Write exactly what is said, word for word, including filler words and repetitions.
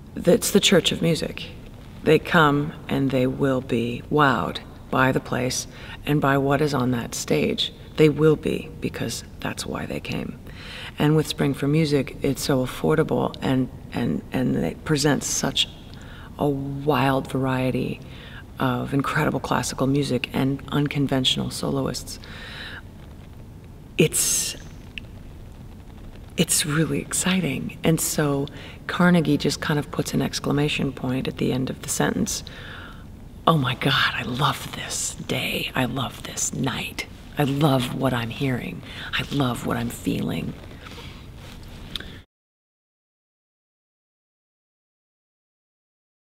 It's the church of music. They come and they will be wowed by the place and by what is on that stage. They will be, because that's why they came. And with Spring for Music, it's so affordable, and, and, and it presents such a wild variety of incredible classical music and unconventional soloists. It's, it's really exciting. And so Carnegie just kind of puts an exclamation point at the end of the sentence. Oh my God, I love this day. I love this night. I love what I'm hearing. I love what I'm feeling.